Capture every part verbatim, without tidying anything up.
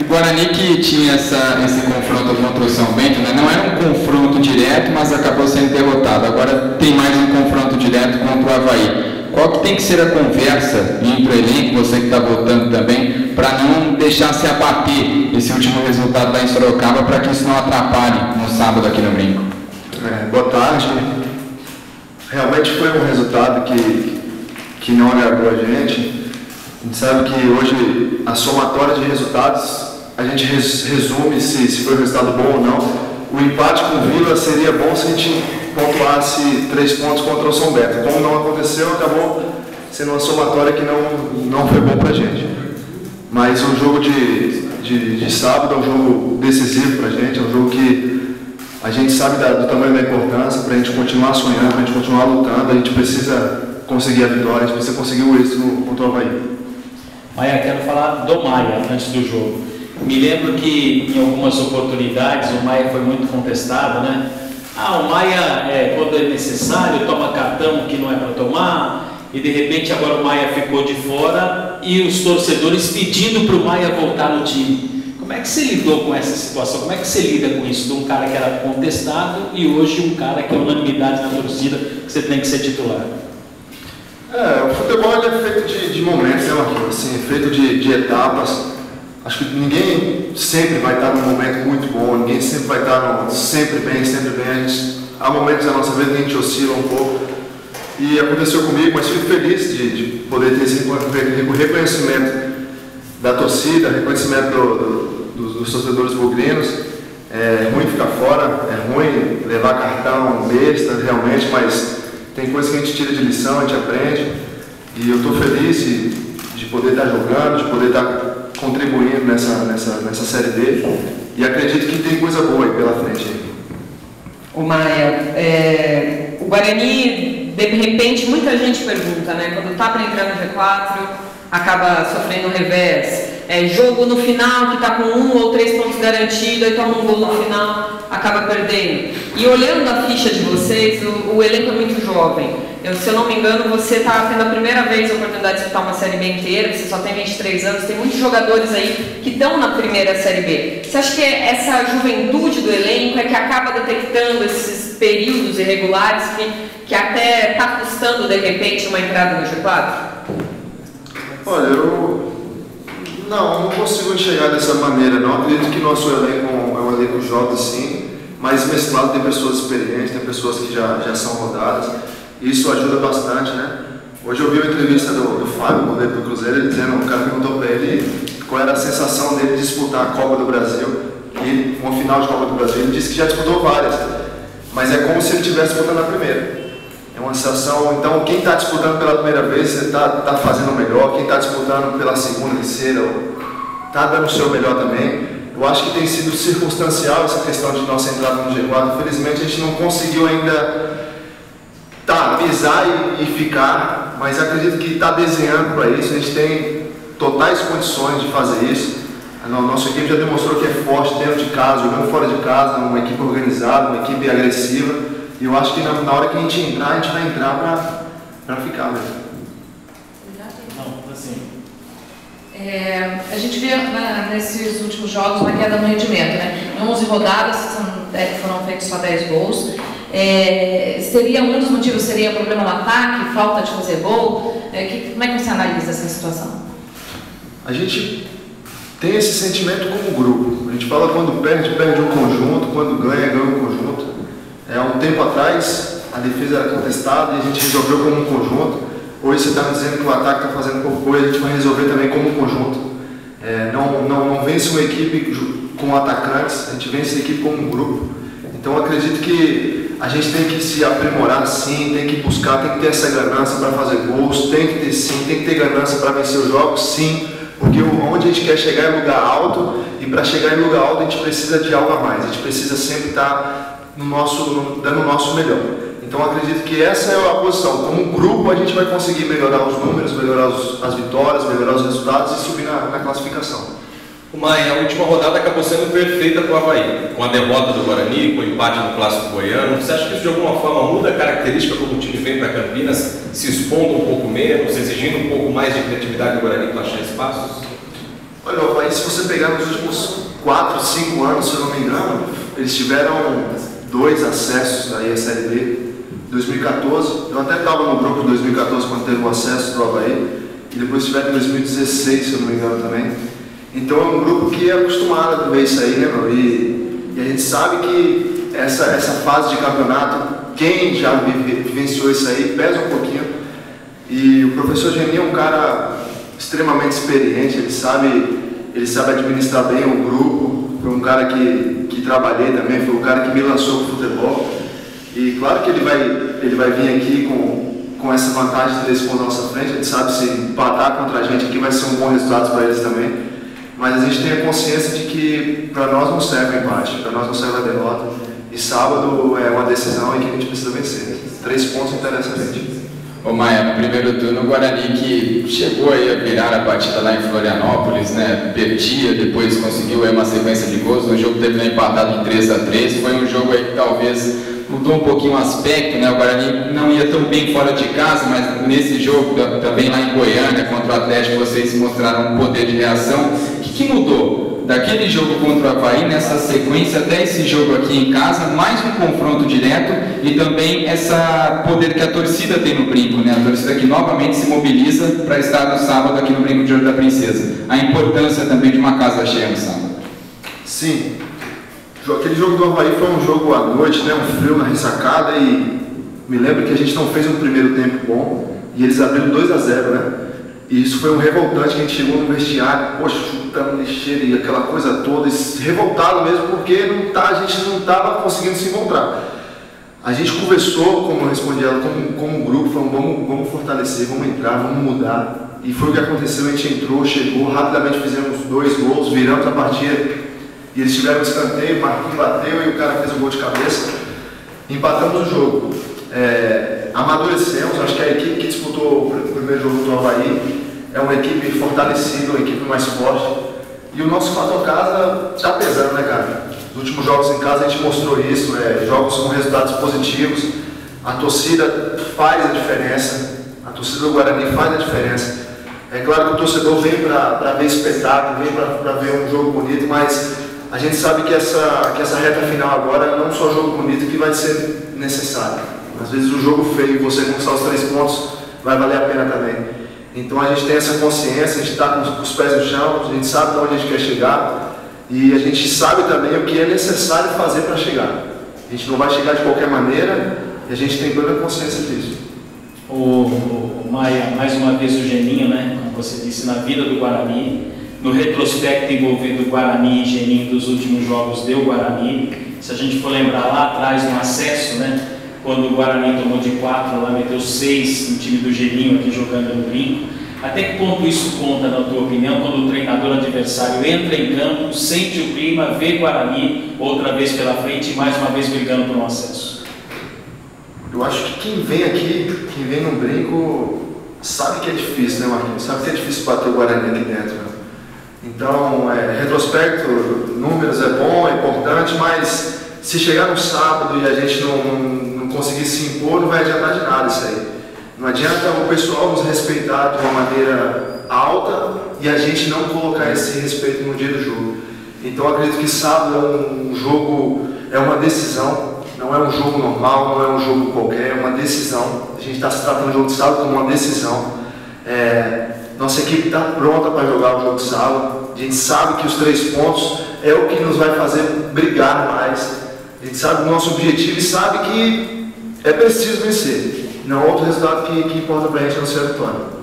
Guarani que tinha essa, esse confronto contra o São Bento, né? Não era um confronto direto, mas acabou sendo derrotado. Agora tem mais um confronto direto contra o Avaí. Qual que tem que ser a conversa entre o elenco, você que está votando também, para não deixar se abater esse último resultado lá em Sorocaba, para que isso não atrapalhe no sábado aqui no Brinco? É, boa tarde. Realmente foi um resultado que, que não agradou a gente. A gente sabe que hoje a somatória de resultados, a gente res, resume se, se foi um resultado bom ou não. O empate com o Vila seria bom se a gente pontuasse três pontos contra o São Bento. Como não aconteceu, acabou sendo uma somatória que não, não foi bom para a gente. Mas o jogo de, de, de sábado é um jogo decisivo para a gente, é um jogo que a gente sabe da, do tamanho da importância, para a gente continuar sonhando, para a gente continuar lutando, a gente precisa conseguir a vitória, a gente precisa conseguir o êxito contra o Avaí. Maia, quero falar do Maia antes do jogo. Me lembro que em algumas oportunidades o Maia foi muito contestado, né? Ah, o Maia, é, quando é necessário, toma cartão que não é para tomar, e de repente agora o Maia ficou de fora e os torcedores pedindo para o Maia voltar no time. Como é que você lidou com essa situação? Como é que você lida com isso? De um cara que era contestado e hoje um cara que é unanimidade na torcida, que você tem que ser titular. É, o futebol é feito de, de momentos, né, Marquinhos? Assim, é feito de, de etapas. Acho que ninguém sempre vai estar num momento muito bom, ninguém sempre vai estar no, sempre bem, sempre bem. A gente, há momentos da nossa vida que a gente oscila um pouco. E aconteceu comigo, mas fico feliz de, de poder ter esse reconhecimento da torcida, reconhecimento do, do, dos, dos torcedores bugrinos. É ruim ficar fora, é ruim levar cartão besta realmente, mas tem coisas que a gente tira de lição, a gente aprende. E eu estou feliz de, de poder estar jogando, de poder estar contribuindo nessa, nessa, nessa Série D, e acredito que tem coisa boa aí pela frente. O Maia, é, o Guarani, de repente, muita gente pergunta, né, quando está para entrar no G quatro, acaba sofrendo um revés, é, jogo no final que está com um ou três pontos garantidos, e toma um gol no final, acaba perdendo. E olhando a ficha de vocês, o, o elenco é muito jovem. Eu, se eu não me engano, você está tendo a primeira vez a oportunidade de disputar uma Série B inteira, você só tem vinte e três anos, tem muitos jogadores aí que estão na primeira Série B. Você acha que essa juventude do elenco é que acaba detectando esses períodos irregulares que, que até está custando, de repente, uma entrada no G quatro? Olha, eu não, não consigo enxergar dessa maneira, não. Acredito que nosso elenco é um elenco jovem, sim, mas mesclado tem pessoas experientes, tem pessoas que já, já são rodadas. Isso ajuda bastante, né? Hoje eu vi uma entrevista do, do Fábio, goleiro do Cruzeiro, ele dizendo, o cara perguntou para ele qual era a sensação dele de disputar a Copa do Brasil, e uma final de Copa do Brasil. Ele disse que já disputou várias, mas é como se ele estivesse disputando a primeira. É uma sensação, então quem está disputando pela primeira vez, você está tá fazendo o melhor, quem está disputando pela segunda, terceira, está dando o seu melhor também. Eu acho que tem sido circunstancial essa questão de nossa entrada no G quatro, infelizmente a gente não conseguiu ainda tá, pisar e, e ficar, mas acredito que está desenhando para isso, a gente tem totais condições de fazer isso. A nossa equipe já demonstrou que é forte dentro de casa, jogando fora de casa, uma equipe organizada, uma equipe agressiva, e eu acho que na, na hora que a gente entrar, a gente vai entrar para ficar mesmo. Não, assim. É, a gente vê né, nesses últimos jogos uma queda no rendimento, né? Em onze rodadas são, foram feitos só dez gols. É, seria um dos motivos, seria problema no ataque, falta de fazer gol? É, que, como é que você analisa essa situação? A gente tem esse sentimento como grupo. A gente fala quando perde, perde um conjunto, quando ganha, ganha um conjunto. É, um tempo atrás, a defesa era contestada e a gente resolveu como um conjunto. Hoje você está me dizendo que o ataque está fazendo pouco coisa, a gente vai resolver também como um conjunto. É, não, não, não vence uma equipe com atacantes, a gente vence a equipe como um grupo. Então eu acredito que a gente tem que se aprimorar sim, tem que buscar, tem que ter essa ganância para fazer gols, tem que ter sim, tem que ter ganância para vencer os jogos, sim, porque onde a gente quer chegar é lugar alto, e para chegar em lugar alto a gente precisa de algo a mais, a gente precisa sempre estar no nosso, no, dando o nosso melhor. Então eu acredito que essa é a posição, como grupo a gente vai conseguir melhorar os números, melhorar os, as vitórias, melhorar os resultados e subir na, na classificação. O Maia, a última rodada acabou sendo perfeita para o Avaí, com a derrota do Guarani, com o empate no Clássico Goiano. Você acha que isso de alguma forma muda a característica como o time vem para Campinas, se expondo um pouco menos, exigindo um pouco mais de criatividade do Guarani para achar espaços? Olha, o Avaí, se você pegar nos últimos quatro, cinco anos, se eu não me engano, eles tiveram dois acessos aí à Série B. dois mil e quatorze, eu até estava no grupo de dois mil e quatorze quando teve o acesso do Avaí, e depois tiveram em dois mil e dezesseis, se eu não me engano também. Então é um grupo que é acostumado a ver isso aí, né, meu? E, e a gente sabe que essa, essa fase de campeonato, quem já vive, vivenciou isso aí, pesa um pouquinho. E o professor Geninho é um cara extremamente experiente, ele sabe, ele sabe administrar bem o grupo, foi um cara que, que trabalhei também, foi um cara que me lançou pro futebol. E claro que ele vai, ele vai vir aqui com, com essa vantagem de três pontos na nossa frente, a gente sabe se empatar contra a gente aqui vai ser um bom resultado para eles também. Mas a gente tem a consciência de que para nós não serve o empate, para nós não serve a derrota. E sábado é uma decisão em que a gente precisa vencer. Três pontos interessam a gente. Ô Maia, no primeiro turno o Guarani que chegou aí a virar a partida lá em Florianópolis, né? Perdia, depois conseguiu aí uma sequência de gols, o jogo terminou empatado em três a três, foi um jogo aí que talvez mudou um pouquinho o aspecto, né? O Guarani não ia tão bem fora de casa, mas nesse jogo também lá em Goiânia contra o Atlético vocês mostraram um poder de reação. O que, que mudou daquele jogo contra o Avaí, nessa sequência até esse jogo aqui em casa, mais um confronto direto e também essa poder que a torcida tem no Brinco, né? A torcida que novamente se mobiliza para estar no sábado aqui no Brinco de Ouro da Princesa. A importância também de uma casa cheia no sábado. Sim. Aquele jogo do Avaí foi um jogo à noite, né? Um frio na ressacada, e me lembro que a gente não fez um primeiro tempo bom e eles abriram dois a zero, né? E isso foi um revoltante, que a gente chegou no vestiário, poxa, chutando lixeira e aquela coisa toda, e revoltado mesmo, porque não tá, a gente não estava conseguindo se encontrar. A gente conversou, como eu respondi ela, como, como grupo, falando, vamos, vamos fortalecer, vamos entrar, vamos mudar. E foi o que aconteceu, a gente entrou, chegou, rapidamente fizemos dois gols, viramos a partida. E eles tiveram um escanteio, o Marquinhos bateu e o cara fez o gol de cabeça. Empatamos o jogo. É, amadurecemos, acho que a equipe que disputou o primeiro jogo do Avaí é uma equipe fortalecida, uma equipe mais forte. E o nosso fator casa está pesando, né, cara? Nos últimos jogos em casa a gente mostrou isso, é, jogos com resultados positivos. A torcida faz a diferença, a torcida do Guarani faz a diferença. É claro que o torcedor vem para ver espetáculo, vem para ver um jogo bonito, mas a gente sabe que essa, que essa reta final agora não é só jogo bonito que vai ser necessário. Às vezes o jogo feio, você conquistar os três pontos, vai valer a pena também. Então a gente tem essa consciência, a gente está com, com os pés no chão, a gente sabe para onde a gente quer chegar e a gente sabe também o que é necessário fazer para chegar. A gente não vai chegar de qualquer maneira e a gente tem plena consciência disso. O, o, o Maia, mais uma vez o Geninho, né? Como você disse, na vida do Guarani, no retrospecto envolvendo o Guarani e Geninho dos últimos jogos deu Guarani. Se a gente for lembrar lá atrás no acesso, né? Quando o Guarani tomou de quatro, lá meteu seis no time do Geninho aqui jogando no Brinco. Até que ponto isso conta, na tua opinião, quando o treinador adversário entra em campo, sente o clima, vê Guarani outra vez pela frente e mais uma vez brigando por um acesso? Eu acho que quem vem aqui, quem vem no Brinco, sabe que é difícil, né, Marquinhos? Sabe que é difícil bater o Guarani aqui dentro, né? Então, é, retrospecto, números é bom, é importante, mas se chegar no sábado e a gente não, não, não conseguir se impor, não vai adiantar de nada isso aí. Não adianta o pessoal nos respeitar de uma maneira alta e a gente não colocar esse respeito no dia do jogo. Então, eu acredito que sábado é um jogo, é uma decisão. Não é um jogo normal, não é um jogo qualquer, é uma decisão. A gente está se tratando do jogo de sábado como uma decisão. É, nossa equipe está pronta para jogar o jogo de sábado. A gente sabe que os três pontos é o que nos vai fazer brigar mais. A gente sabe do nosso objetivo e sabe que é preciso vencer. Não há outro resultado que, que importa para a gente, a não ser a vitória.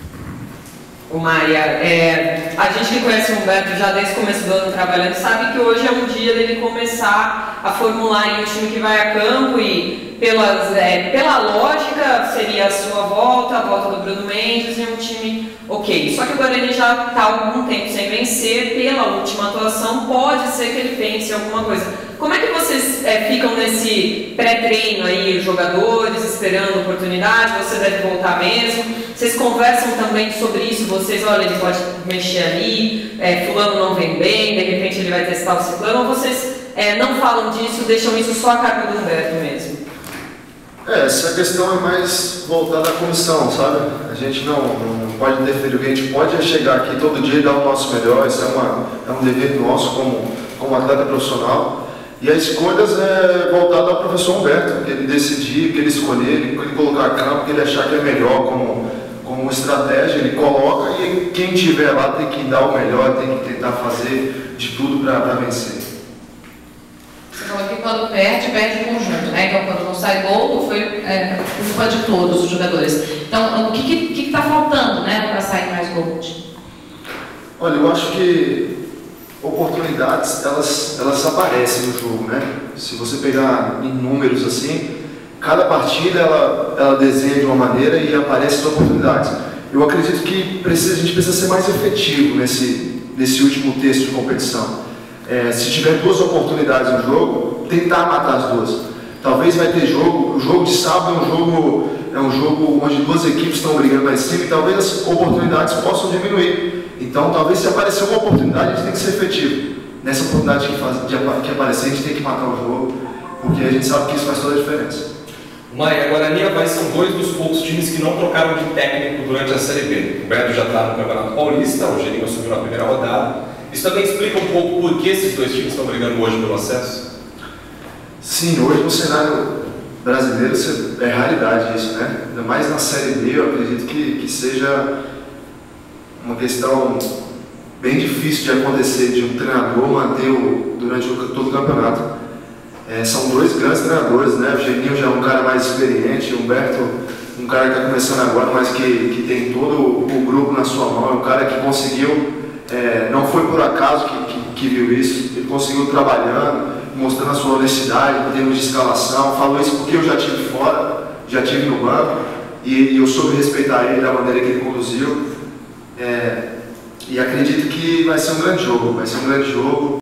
O Maia, é, a gente que conhece o Humberto já desde o começo do ano trabalhando, sabe que hoje é um dia dele começar a formular aí o time que vai a campo e pelas, é, pela lógica seria a sua volta, a volta do Bruno Mendes e um time ok. Só que o Guarani já está há algum tempo sem vencer, pela última atuação pode ser que ele pense em alguma coisa. Como é que vocês é, ficam nesse pré-treino aí, os jogadores esperando oportunidade, você deve voltar mesmo? Vocês conversam também sobre isso, vocês, olha, ele pode mexer ali, é, fulano não vem bem, de repente ele vai testar o ciclano, ou vocês é, não falam disso, deixam isso só a cargo do Humberto mesmo? É, essa questão é mais voltada à comissão, sabe? A gente não, não pode interferir, a gente pode chegar aqui todo dia e dar o nosso melhor, isso é, uma, é um dever nosso como, como atleta profissional. E as escolhas é voltada ao professor Humberto, que ele decidir, que ele escolher, ele, ele colocar a campo, que ele achar que é melhor como, como estratégia, ele coloca e quem estiver lá tem que dar o melhor, tem que tentar fazer de tudo para vencer. Você falou que quando perde, perde o conjunto, né? Então quando não sai gol, foi é, culpa de todos os jogadores. Então o que está faltando, né, para sair mais gol? Olha, eu acho que oportunidades, elas, elas aparecem no jogo, né? Se você pegar em números assim, cada partida ela, ela desenha de uma maneira e aparecem oportunidades. Eu acredito que precisa, a gente precisa ser mais efetivo nesse, nesse último terço de competição. É, se tiver duas oportunidades no jogo, tentar matar as duas. Talvez vai ter jogo, o jogo de sábado é um jogo, é um jogo onde duas equipes estão brigando lá em cima e talvez as oportunidades possam diminuir. Então, talvez se aparecer uma oportunidade, a gente tem que ser efetivo. Nessa oportunidade que, faz, de, que aparecer, a gente tem que matar o jogo, porque a gente sabe que isso faz toda a diferença. Maia, Guarani e Avaí são dois dos poucos times que não trocaram de técnico durante a Série B. O Beto já está no Campeonato Paulista, o Gerinho assumiu na primeira rodada. Isso também explica um pouco por que esses dois times estão brigando hoje pelo acesso? Sim, hoje no cenário brasileiro é raridade isso, né? Ainda mais na Série B, eu acredito que, que seja uma questão bem difícil de acontecer, de um treinador manter o, durante o, todo o campeonato. É, são dois grandes treinadores, né? O Geninho já é um cara mais experiente, o Humberto, um cara que está começando agora, mas que, que tem todo o grupo na sua mão, é um cara que conseguiu, é, não foi por acaso que, que, que viu isso, ele conseguiu trabalhando, mostrando a sua honestidade em termos de escalação, falou isso porque eu já estive fora, já estive no banco, e, e eu soube respeitar ele da maneira que ele conduziu. É, e acredito que vai ser um grande jogo, vai ser um grande jogo.